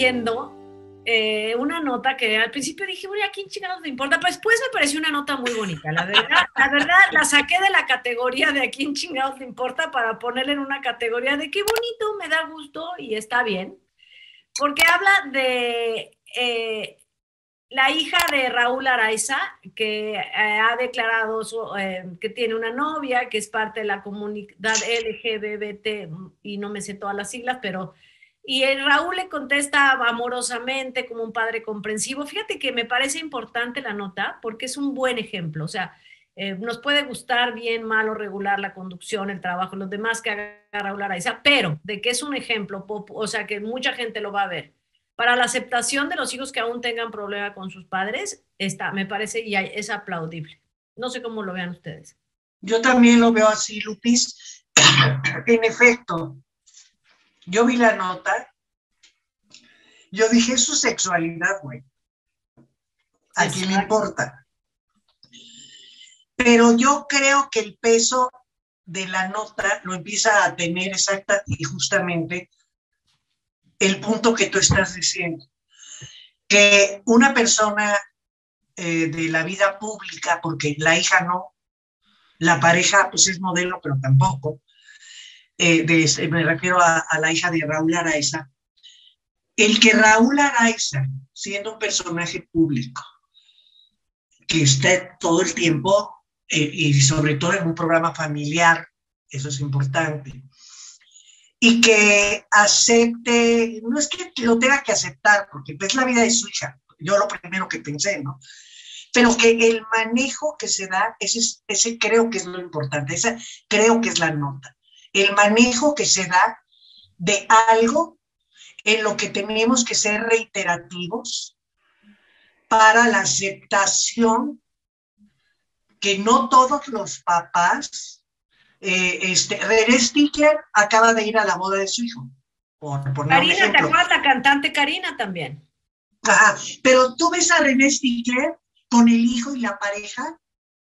leyendo una nota que al principio dije, bueno, ¿a quién chingados le importa? Pero después me pareció una nota muy bonita. La verdad, la saqué de la categoría de a quién chingados le importa para ponerle en una categoría de qué bonito, me da gusto y está bien. Porque habla de la hija de Raúl Araiza, que ha declarado que tiene una novia, que es parte de la comunidad LGBT, y no me sé todas las siglas, pero... Y el Raúl le contesta amorosamente, como un padre comprensivo. Fíjate que me parece importante la nota, porque es un buen ejemplo. O sea, nos puede gustar bien, mal o regular la conducción, el trabajo, los demás que haga Raúl Araiza, pero de que es un ejemplo, o sea, que mucha gente lo va a ver para la aceptación de los hijos que aún tengan problema con sus padres, está, me parece, y es aplaudible. No sé cómo lo vean ustedes. Yo también lo veo así, Lupis. En efecto, yo vi la nota, yo dije, es su sexualidad, güey. ¿A quién le importa? Pero yo creo que el peso de la nota lo empieza a tener exacta y justamente el punto que tú estás diciendo. Que una persona de la vida pública, porque la hija no, la pareja pues es modelo, pero tampoco, me refiero a la hija de Raúl Araiza, el que Raúl Araiza, siendo un personaje público, que está todo el tiempo, y sobre todo en un programa familiar, eso es importante, y que acepte, no es que lo tenga que aceptar, porque es la vida de su hija, yo lo primero que pensé, ¿no? Pero que el manejo que se da, ese creo que es lo importante, esa creo que es la nota, el manejo que se da de algo en lo que tenemos que ser reiterativos para la aceptación que no todos los papás, René Stickler acaba de ir a la boda de su hijo, por poner un Karina, ¿te ejemplo. acuerdas la cantante Karina también? Ajá, pero tú ves a René Stickler con el hijo y la pareja,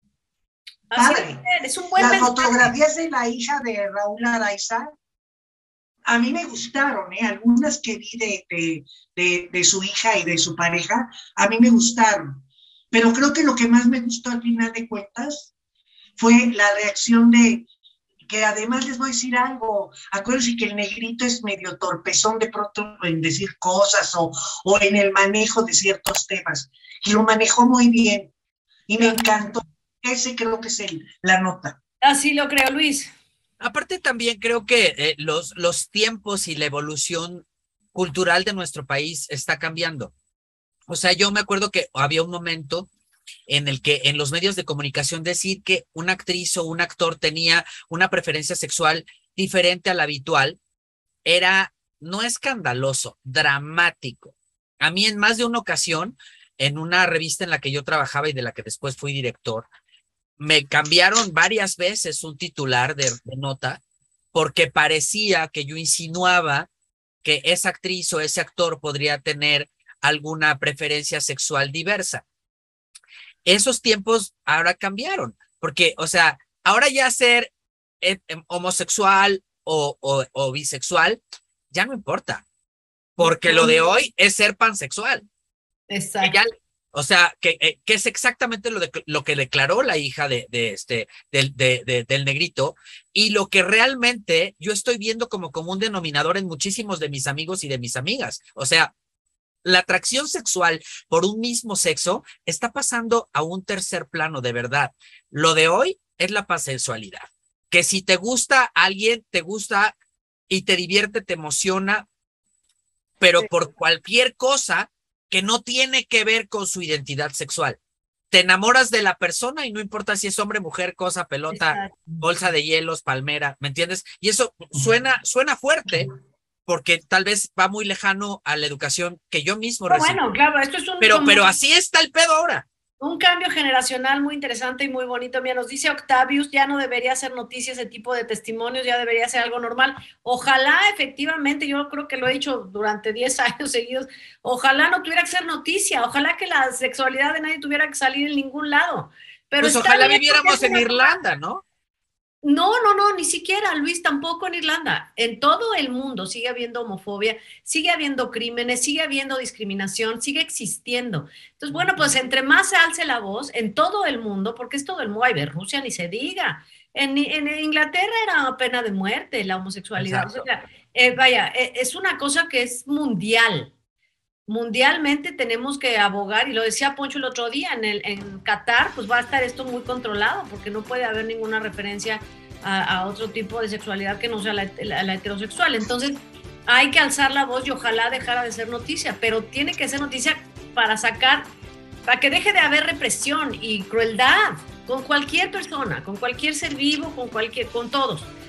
padre. Es un buen Las mensaje. fotografías de la hija de Raúl Araiza, a mí me gustaron, algunas que vi de su hija y de su pareja, a mí me gustaron. Pero creo que lo que más me gustó al final de cuentas fue la reacción de, que además les voy a decir algo, acuérdense que el negrito es medio torpezón de pronto en decir cosas o en el manejo de ciertos temas, y lo manejó muy bien, y me encantó, ese creo que es la nota. Así lo creo, Luis. Aparte también creo que los tiempos y la evolución cultural de nuestro país está cambiando. O sea, yo me acuerdo que había un momento en el que en los medios de comunicación decir que una actriz o un actor tenía una preferencia sexual diferente a la habitual era no escandaloso, dramático. A mí en más de una ocasión, en una revista en la que yo trabajaba y de la que después fui director, me cambiaron varias veces un titular de nota porque parecía que yo insinuaba que esa actriz o ese actor podría tener alguna preferencia sexual diversa. Esos tiempos ahora cambiaron, porque, o sea, ahora ya ser homosexual o bisexual ya no importa, porque lo de hoy es ser pansexual. Exacto. Ya, o sea, que es exactamente lo que declaró la hija del negrito y lo que realmente yo estoy viendo como común denominador en muchísimos de mis amigos y de mis amigas. O sea, la atracción sexual por un mismo sexo está pasando a un tercer plano, de verdad. Lo de hoy es la pansexualidad. Que si te gusta alguien, te gusta y te divierte, te emociona, pero por cualquier cosa que no tiene que ver con su identidad sexual. Te enamoras de la persona y no importa si es hombre, mujer, cosa, pelota, Exacto. bolsa de hielos, palmera, ¿me entiendes? Y eso suena fuerte, porque tal vez va muy lejano a la educación que yo mismo recibí. Bueno, claro, esto es pero así está el pedo ahora. Un cambio generacional muy interesante y muy bonito. Mira, nos dice Octavius, ya no debería ser noticia ese tipo de testimonios, ya debería ser algo normal. Ojalá, efectivamente, yo creo que lo he dicho durante 10 años seguidos, ojalá no tuviera que ser noticia, ojalá que la sexualidad de nadie tuviera que salir en ningún lado. Pero pues ojalá viviéramos en Irlanda, ¿no? No, ni siquiera, Luis, tampoco en Irlanda. En todo el mundo sigue habiendo homofobia, sigue habiendo crímenes, sigue habiendo discriminación, sigue existiendo. Entonces, bueno, pues entre más se alce la voz en todo el mundo, porque es todo el mundo, ay, Rusia ni se diga. En Inglaterra era pena de muerte la homosexualidad. O Exacto. sea, vaya, es una cosa que es mundial. Mundialmente tenemos que abogar, y lo decía Poncho el otro día, en Qatar, pues va a estar esto muy controlado, porque no puede haber ninguna referencia a otro tipo de sexualidad que no sea la heterosexual. Entonces, hay que alzar la voz y ojalá dejara de ser noticia, pero tiene que ser noticia para sacar, para que deje de haber represión y crueldad con cualquier persona, con cualquier ser vivo, con todos.